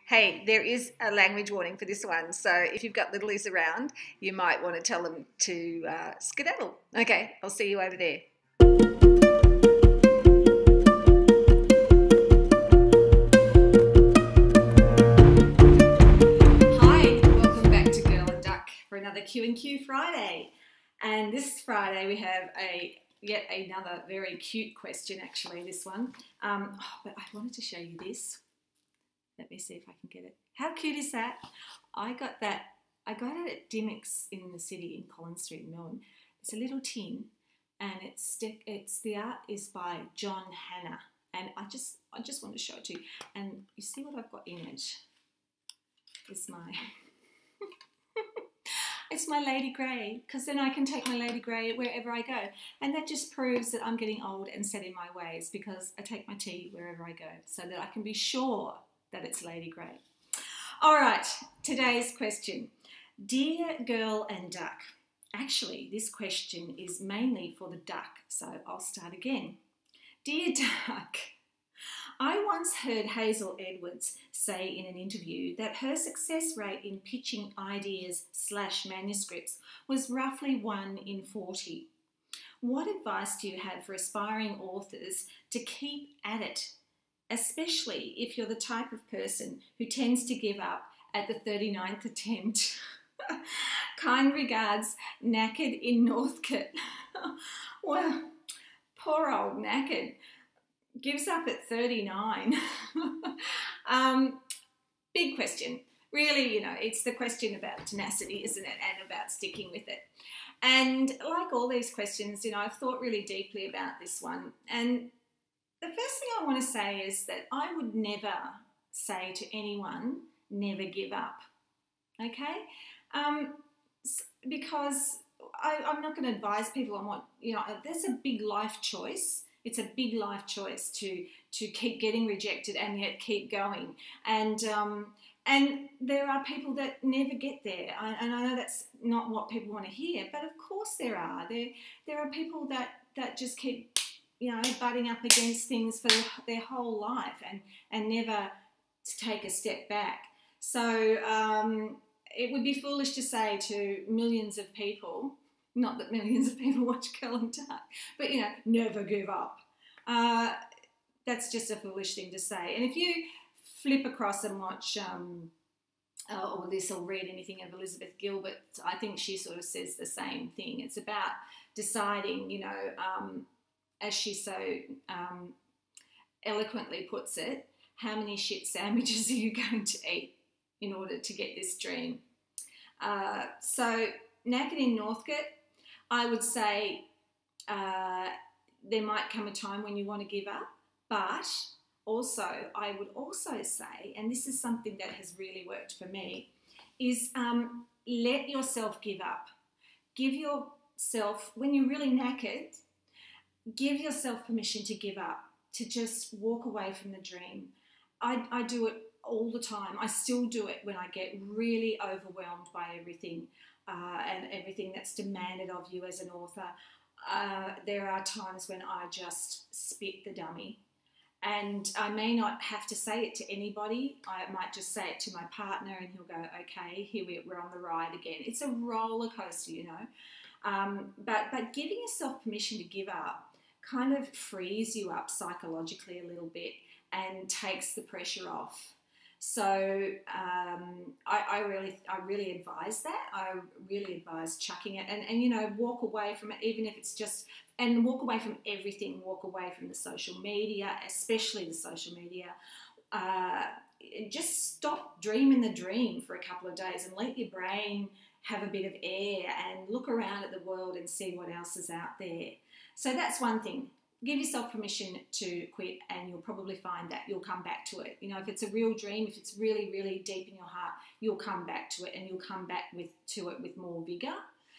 Hey, there is a language warning for this one, so if you've got littlies around, you might want to tell them to skedaddle. Okay, I'll see you over there. Hi, welcome back to Girl and Duck for another Q&Q Friday. And this Friday we have yet another very cute question, actually, this one. But I wanted to show you this. Let me see if I can get it. How cute is that? I got it at Dimmicks in the city in Collins Street in Melbourne. It's a little tin, and the art is by John Hanna, and I just want to show it to you. And you see what I've got in it? It's my it's my Lady Grey, because then I can take my Lady Grey wherever I go, and that just proves that I'm getting old and set in my ways, because I take my tea wherever I go, so that I can be sure that it's Lady Grey. All right, today's question. Dear Girl and Duck. Actually, this question is mainly for the duck, so I'll start again. Dear Duck, I once heard Hazel Edwards say in an interview that her success rate in pitching ideas/manuscripts was roughly 1 in 40. What advice do you have for aspiring authors to keep at it, especially if you're the type of person who tends to give up at the 39th attempt? Kind regards, Knackered in Northcote. Well, poor old Knackered gives up at 39. Big question. Really, it's the question about tenacity, isn't it? And about sticking with it. And like all these questions, I've thought really deeply about this one. And the first thing I want to say is that I would never say to anyone, never give up, okay? Because I'm not going to advise people on what, there's a big life choice. It's a big life choice to keep getting rejected and yet keep going. And there are people that never get there. And I know that's not what people want to hear, but of course there are. There are people that just keep butting up against things for their whole life and never take a step back. So it would be foolish to say to millions of people, not that millions of people watch Girl and Duck, but never give up. That's just a foolish thing to say. And if you flip across and watch or read anything of Elizabeth Gilbert, I think she sort of says the same thing. It's about deciding, as she so eloquently puts it, how many shit sandwiches are you going to eat in order to get this dream? So Knackered in Northcote, I would say there might come a time when you want to give up, but also I would also say, and this is something that has really worked for me, is let yourself give up. Give yourself, when you're really knackered, give yourself permission to give up, to just walk away from the dream. I do it all the time. I still do it when I get really overwhelmed by everything and everything that's demanded of you as an author. There are times when I just spit the dummy. And I may not have to say it to anybody. I might just say it to my partner and he'll go, okay, here we're on the ride again. It's a roller coaster, But giving yourself permission to give up kind of frees you up psychologically a little bit and takes the pressure off. So I really advise that. I really advise chucking it and walk away from it, even if it's just, and walk away from everything. Walk away from the social media, especially the social media. Just stop dreaming the dream for a couple of days and let your brain have a bit of air and look around at the world and see what else is out there. So that's one thing. Give yourself permission to quit, and you'll probably find that you'll come back to it. If it's a real dream, if it's really, really deep in your heart, you'll come back to it, and you'll come back to it with more vigour.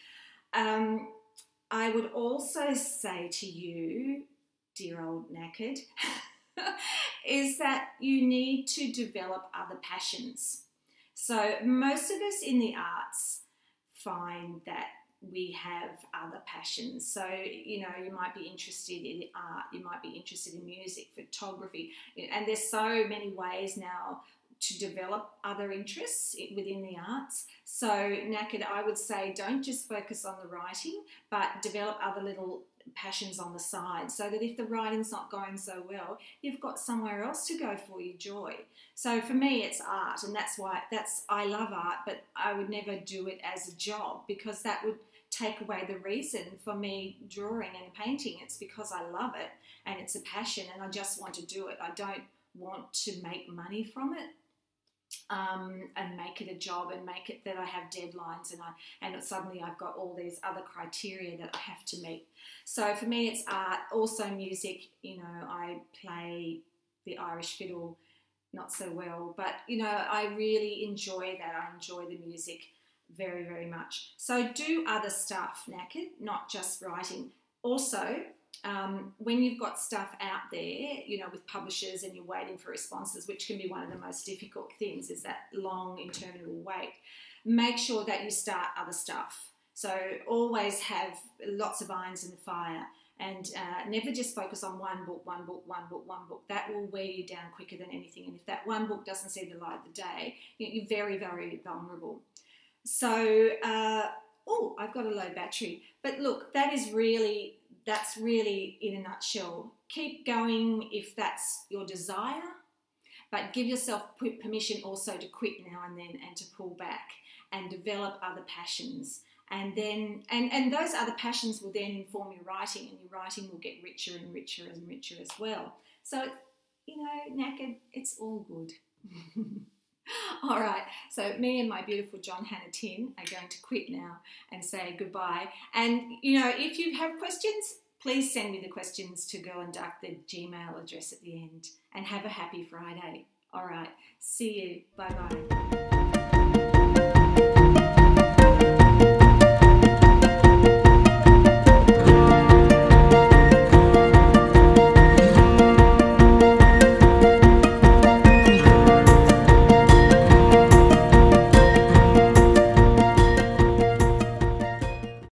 I would also say to you, dear old Knackered, is that you need to develop other passions. So most of us in the arts find that we have other passions. So, you might be interested in art, you might be interested in music, photography, and there's so many ways now to develop other interests within the arts. So Knackered, I would say, don't just focus on the writing, but develop other little passions on the side, so that if the writing's not going so well, you've got somewhere else to go for your joy. So for me, it's art, and I love art, but I would never do it as a job, because that would take away the reason for me drawing and painting. It's because I love it and it's a passion and I just want to do it. I don't want to make money from it. And make it a job and make it that I have deadlines and suddenly I've got all these other criteria that I have to meet. So for me, it's art. Also music. You know, I play the Irish fiddle not so well, but you know, I really enjoy that. I enjoy the music very, very much. So do other stuff, Knackered, not just writing. Also, when you've got stuff out there, you know, with publishers and you're waiting for responses, which can be one of the most difficult things, is that long, interminable wait, make sure that you start other stuff. So always have lots of irons in the fire, and never just focus on one book. That will wear you down quicker than anything. And if that one book doesn't see the light of the day, you're very, very vulnerable. So, oh, I've got a low battery. But look, that's really in a nutshell. Keep going if that's your desire, but give yourself permission also to quit now and then and to pull back and develop other passions. And then, and those other passions will then inform your writing, and your writing will get richer and richer and richer as well. So, you know, Knackered, it's all good. All right, so me and my beautiful John Hannah Tin are going to quit now and say goodbye. And, you know, if you have questions, please send me the questions to Girl and Duck, the Gmail address at the end. And have a happy Friday. All right, see you. Bye-bye.